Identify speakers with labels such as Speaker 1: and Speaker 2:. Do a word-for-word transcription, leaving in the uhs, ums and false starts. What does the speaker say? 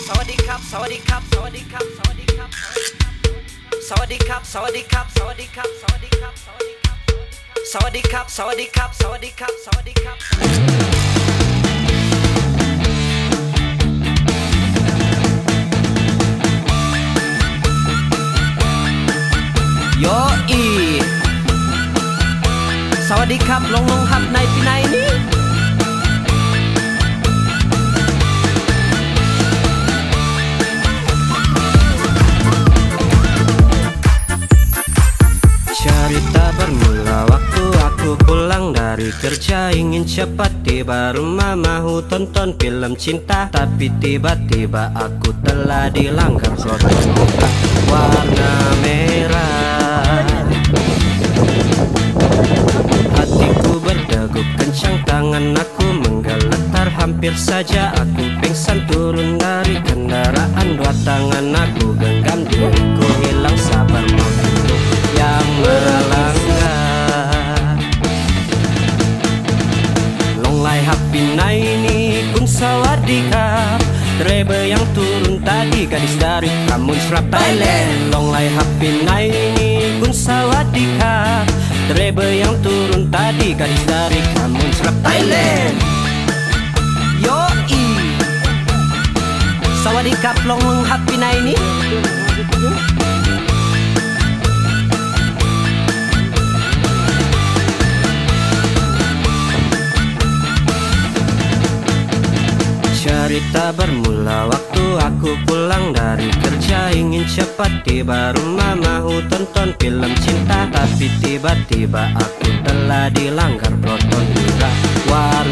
Speaker 1: สวัสดีครับสวัสดีครับสวัสดีครับสวัสดีครับสวัสดีครับสวัสดีครับสวัสดีครับสวัสดีครับสวัสดีครับสวัสดีครับสวัสดีครับสวัสดีครับสวัสดีครับโยอีสวัสดีครับลงลงครับในปีไหนนี้Cerita bermula waktu aku pulang dari kerja, ingin cepat tiba rumah, mahu tonton film cinta. Tapi tiba-tiba aku telah dilanggar protokol warna merah. Hatiku berdegup kencang, tangan aku menggeletar, hampir saja aku pingsan turun dari kendaraan. Dua tangan aku genggam, diriku hilang sabar menunggu yang melanggar. Longlai happy naini kun sawadikap, driver yang turun tadi gadis dari Kamun Srap Thailand. Longlai happy naini kun sawadikap, driver yang turun tadi gadis dari Kamun Srap Thailand. Yoi sawadikap long happy naini. Cerita bermula waktu aku pulang dari kerja, ingin cepat tiba rumah, mahu tonton film cinta. Tapi tiba-tiba aku telah dilanggar protokol warna